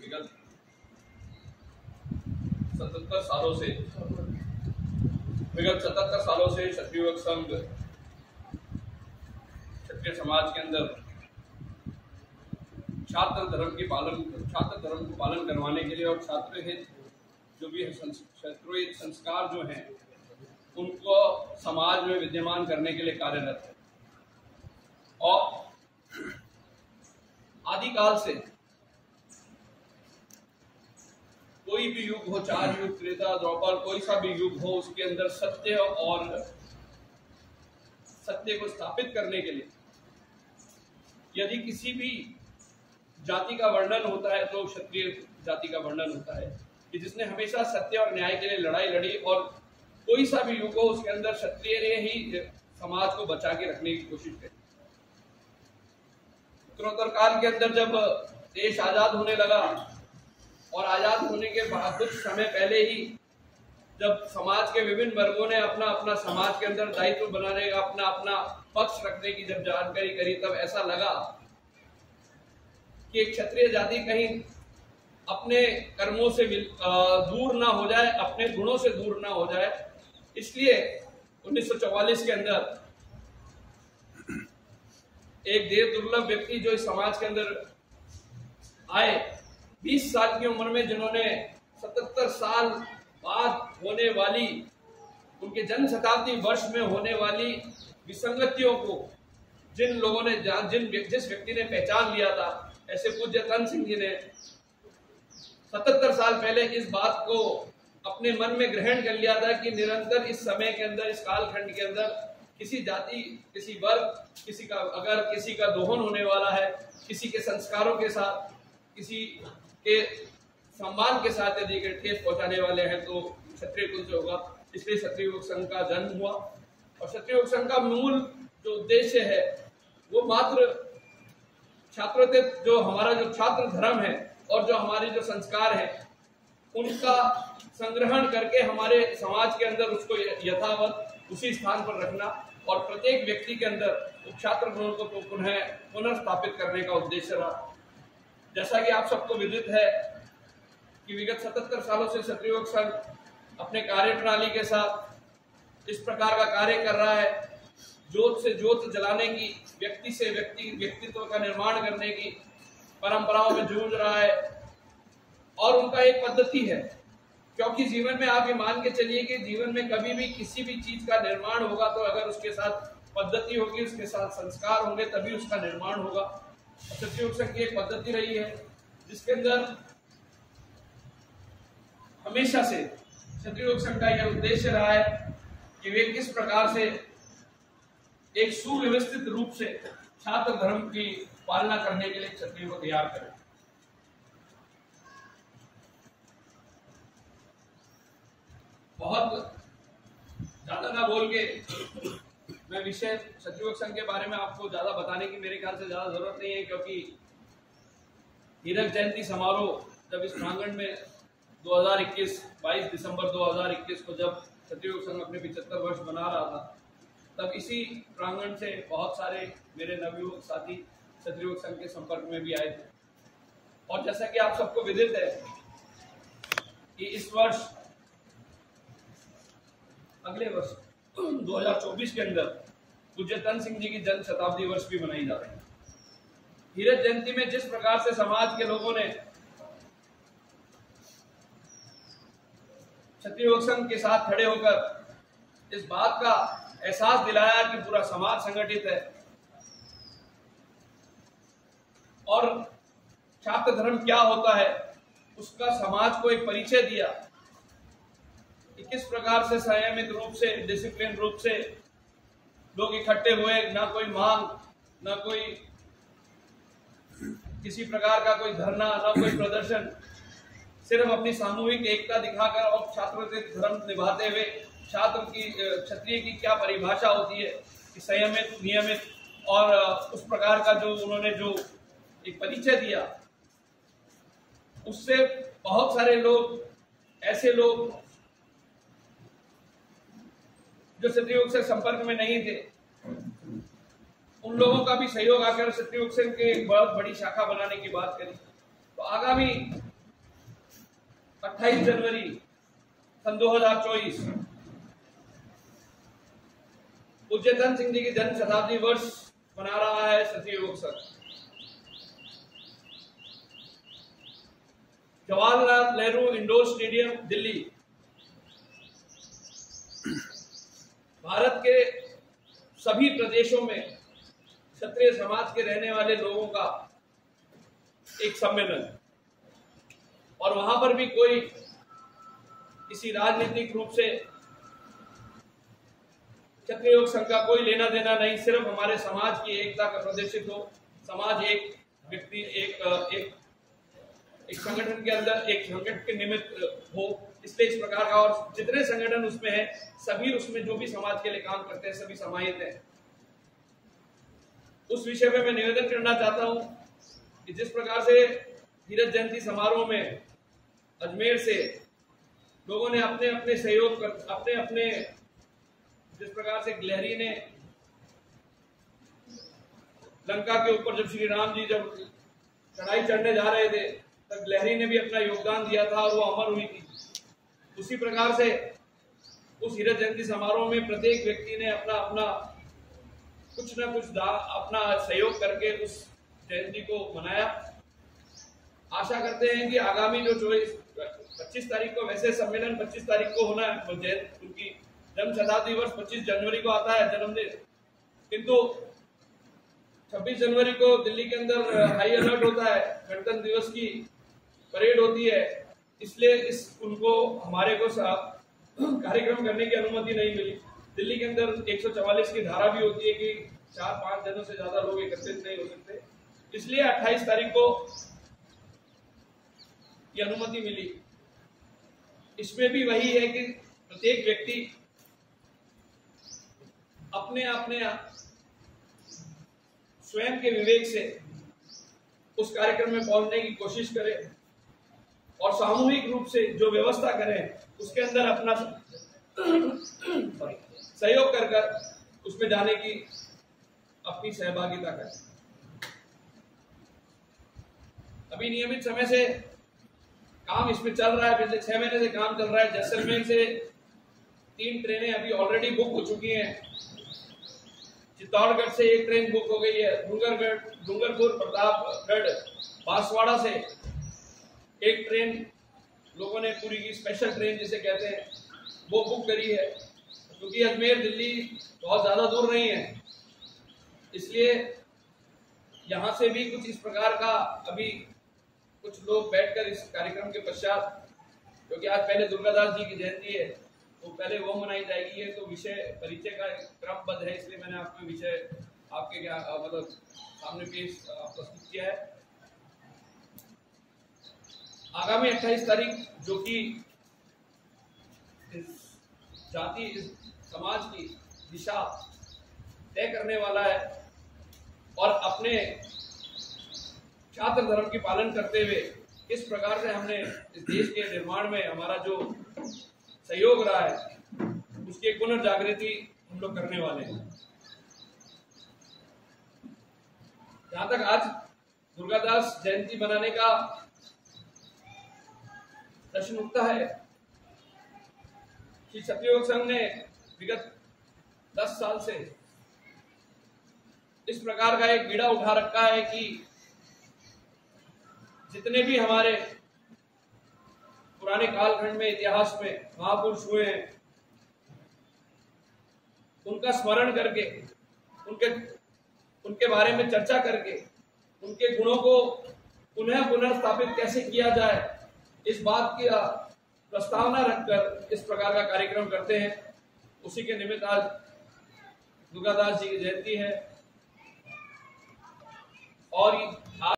विगत 77 सालों से क्षत्रिय युवक संघ क्षत्रिय समाज के अंदर छात्र धर्म को पालन करवाने के लिए और छात्र हित जो भी क्षत्रिय संस्कार जो हैं उनको समाज में विद्यमान करने के लिए कार्यरत है। और आदिकाल से कोई भी युग हो, 4 युग, त्रेता, द्वापर, कोई सा भी युग हो, उसके अंदर सत्य को स्थापित करने के लिए यदि किसी भी जाति का वर्णन होता है तो क्षत्रिय जाति का वर्णन होता है कि जिसने हमेशा सत्य और न्याय के लिए लड़ाई लड़ी, और कोई सा भी युग हो उसके अंदर क्षत्रिय ने ही समाज को बचा के रखने की कोशिश करी। उत्तरोत्तर काल के अंदर जब देश आजाद होने लगा और आजाद होने के बाद कुछ समय पहले ही जब समाज के विभिन्न वर्गों ने अपना अपना समाज के अंदर दायित्व बनाने का अपना अपना पक्ष रखने की जब जानकारी करी, तब ऐसा लगा कि क्षत्रिय जाति कहीं अपने कर्मों से दूर ना हो जाए, अपने गुणों से दूर ना हो जाए। इसलिए 1944 के अंदर एक देव दुर्लभ व्यक्ति जो इस समाज के अंदर आए, 20 साल की उम्र में, जिन्होंने 77 साल बाद होने वाली, उनके जन्म शताब्दी वर्ष में होने वाली विसंगतियों को जिन लोगों ने जिस व्यक्ति ने पहचान लिया था, ऐसे पूज्य तन सिंह जी ने 77 साल पहले इस बात को अपने मन में ग्रहण कर लिया था कि निरंतर इस समय के अंदर, इस कालखंड के अंदर किसी जाति, किसी वर्ग, अगर किसी का दोहन होने वाला है, किसी के संस्कारों के साथ, किसी के सम्मान के साथ यदि ठेस पहुंचाने वाले हैं तो क्षत्रिय कुल से होगा। इसलिए क्षत्रिय युवक संघ का जन्म हुआ। और क्षत्रिय युवक संघ का मूल जो उद्देश्य है वो मात्र छात्रोचित, जो हमारा जो छात्र धर्म है और जो हमारे जो संस्कार है उनका संग्रहण करके हमारे समाज के अंदर उसको यथावत उसी स्थान पर रखना और प्रत्येक व्यक्ति के अंदर छात्र गुणों को पुनर्स्थापित करने का उद्देश्य रहा। जैसा कि आप सबको विदित है कि विगत 77 सालों से क्षत्रिय युवक संघ अपने कार्य प्रणाली के साथ इस प्रकार का कार्य कर रहा है, जोत से जोत जलाने की, व्यक्ति से व्यक्तित्व का निर्माण करने की परंपराओं में जूझ रहा है। और उनका एक पद्धति है, क्योंकि जीवन में आप ये मान के चलिए कि जीवन में कभी भी किसी भी चीज का निर्माण होगा तो अगर उसके साथ पद्धति होगी, उसके साथ संस्कार होंगे, तभी उसका निर्माण होगा। क्षत्रिय युवक संघ की एक पद्धति रही है जिसके अंदर हमेशा से क्षत्रिय युवक संघ का यह उद्देश्य रहा है कि वे किस प्रकार से एक सुव्यवस्थित रूप से छात्र धर्म की पालना करने के लिए क्षत्रियों को तैयार करें। बहुत ज्यादा ना बोल के मैं विषय क्षत्रिय युवक संघ के बारे में आपको ज्यादा बताने की मेरे ख्याल से ज्यादा जरूरत नहीं है, क्योंकि हीरक जयंती समारोह जब इस प्रांगण में 22 दिसंबर 2021 को जब क्षत्रिय युवक संघ अपने 75 वर्ष बना रहा था, तब इसी प्रांगण से बहुत सारे मेरे नवयुवक साथी क्षत्रिय युवक संघ के संपर्क में भी आए थे। और जैसा कि आप सबको विदित है कि इस वर्ष, अगले वर्ष 2024 के अंदर पूज्य तन सिंह जी की जन्म शताब्दी वर्ष भी मनाई जा रही है। हीरक जयंती में जिस प्रकार से समाज के लोगों ने क्षत्रिय युवक संघ के साथ खड़े होकर इस बात का एहसास दिलाया कि पूरा समाज संगठित है और छात्र धर्म क्या होता है, उसका समाज को एक परिचय दिया कि किस प्रकार से संयमित रूप से, डिसिप्लिन रूप से लोग इकट्ठे हुए, ना कोई मांग, ना कोई किसी प्रकार का कोई धरना, ना कोई प्रदर्शन, सिर्फ अपनी सामूहिक एकता दिखाकर और छात्रों से धर्म निभाते हुए छात्र की, क्षत्रिय की क्या परिभाषा होती है कि संयमित, नियमित, और उस प्रकार का जो उन्होंने जो एक परिचय दिया, उससे बहुत सारे लोग, ऐसे लोग जो क्षत्रिय युवक से संपर्क में नहीं थे, उन लोगों का भी सहयोग आकर क्षत्रिय युवक संघ की एक बहुत बड़ी शाखा बनाने की बात करी। तो आगामी 28 जनवरी सन 2024 पूज्य धन सिंह जी की जन्म शताब्दी वर्ष मना रहा है क्षत्रिय युवक संघ। जवाहरलाल नेहरू इंडोर स्टेडियम दिल्ली भारत के सभी प्रदेशों में क्षत्रिय समाज के रहने वाले लोगों का एक सम्मेलन, और वहां पर भी कोई किसी राजनीतिक रूप से क्षत्रिय युवक संघ का कोई लेना देना नहीं, सिर्फ हमारे समाज की एकता का प्रदर्शित हो, समाज एक व्यक्ति एक संगठन के अंदर एक संगठन के निमित्त हो, इसलिए इस प्रकार का, और जितने संगठन उसमें हैं सभी उसमें जो भी समाज के लिए काम करते हैं सभी समाहित हैं। उस विषय पे मैं निवेदन करना चाहता हूं कि जिस प्रकार से हीरक जयंती समारोह में अजमेर से लोगों ने अपने अपने सहयोग कर अपने अपने, जिस प्रकार से गिलहरी ने लंका के ऊपर जब श्री राम जी जब चढ़ाई चढ़ने जा रहे थे तब गिलहरी ने भी अपना योगदान दिया था और वो अमर हुई थी, उसी प्रकार से उस हीरक जयंती समारोह में प्रत्येक व्यक्ति ने अपना अपना कुछ न कुछ अपना सहयोग करके उस जयंती को मनाया। आशा करते हैं कि आगामी जो 25 तारीख को, वैसे सम्मेलन 25 तारीख को होना है, उनकी जन्म शताब्दी वर्ष 25 जनवरी को आता है जन्मदिन, किंतु 26 जनवरी को दिल्ली के अंदर हाई अलर्ट होता है, गणतंत्र दिवस की परेड होती है, इसलिए उनको हमारे को कार्यक्रम करने की अनुमति नहीं मिली। दिल्ली के अंदर 144 की धारा भी होती है कि 4-5 जनों से ज्यादा लोग एकत्रित नहीं हो सकते, इसलिए 28 तारीख को ये अनुमति मिली। इसमें भी वही है कि प्रत्येक व्यक्ति अपने अपने स्वयं के विवेक से उस कार्यक्रम में पहुंचने की कोशिश करे और सामूहिक रूप से जो व्यवस्था करें उसके अंदर अपना सहयोग कर उसमें जाने की अपनी सहभागिता करें। अभी नियमित समय से काम इसमें चल रहा है, पिछले 6 महीने से काम चल रहा है। जैसलमेर से 3 ट्रेनें अभी ऑलरेडी बुक हो चुकी हैं, चित्तौड़गढ़ से 1 ट्रेन बुक हो गई है, डूंगरपुर, प्रतापगढ़, बांसवाड़ा से 1 ट्रेन लोगों ने पूरी की स्पेशल ट्रेन जिसे कहते हैं वो बुक करी है, क्योंकि अजमेर दिल्ली बहुत ज्यादा दूर नहीं है, इसलिए यहाँ से भी कुछ इस प्रकार का अभी कुछ लोग बैठकर इस कार्यक्रम के पश्चात, क्योंकि आज पहले दुर्गादास जी की जयंती है तो पहले वो मनाई जाएगी, है तो विषय परिचय का क्रमबद्ध है, इसलिए मैंने आपको विषय आपके क्या मतलब सामने पेश प्रस्तुत किया है। आगामी 28 तारीख जो कि इस जाति, इस समाज की दिशा तय करने वाला है और अपने छात्र धर्म की पालन करते हुए किस प्रकार से हमने इस देश के निर्माण में हमारा जो सहयोग रहा है उसकी एक पुनर्जागृति हम लोग करने वाले हैं। जहां तक आज दुर्गादास जयंती मनाने का प्रश्न उठता है कि क्षत्रिय युवक संघ ने विगत 10 साल से इस प्रकार का एक बीड़ा उठा रखा है कि जितने भी हमारे पुराने कालखंड में इतिहास में महापुरुष हुए हैं उनका स्मरण करके उनके बारे में चर्चा करके उनके गुणों को पुनर्स्थापित कैसे किया जाए इस बात की प्रस्तावना रखकर इस प्रकार का कार्यक्रम करते हैं। उसी के निमित्त आज दुर्गादास जी की जयंती है और